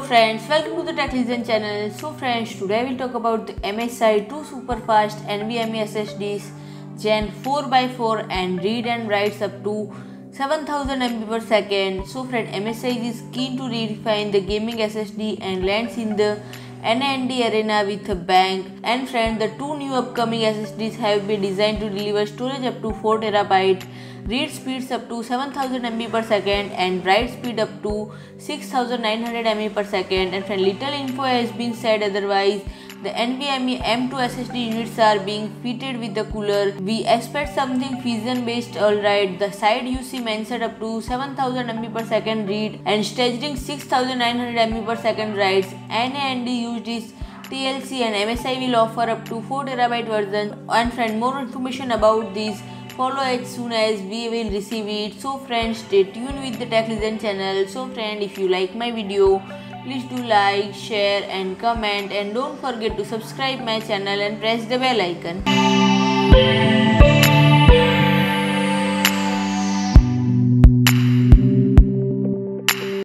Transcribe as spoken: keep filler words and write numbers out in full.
friends, welcome to the Tech Listen channel. So friends, today we'll talk about the M S I two super fast NVMe S S Ds Gen four by four and read and writes up to seven thousand megabytes per second. So friend, M S I is keen to redefine the gaming S S D and lands in the N A N D arena with a bang. And friend, the two new upcoming S S Ds have been designed to deliver storage up to four terabytes, read speeds up to seven thousand megabytes per second and write speed up to six thousand nine hundred megabytes per second. And friend, little info has been said otherwise. The NVMe M two S S D units are being fitted with the cooler. We expect something Phison based, alright. The side you see mentioned up to seven thousand megabytes per second read and staggering six thousand nine hundred megabytes per second writes. N A N D used is T L C and M S I will offer up to four terabyte version. And friend, more information about this follow as soon as we will receive it. So friends, stay tuned with the Tech Listen channel. So friend, if you like my video, please do like, share and comment, and don't forget to subscribe my channel and press the bell icon.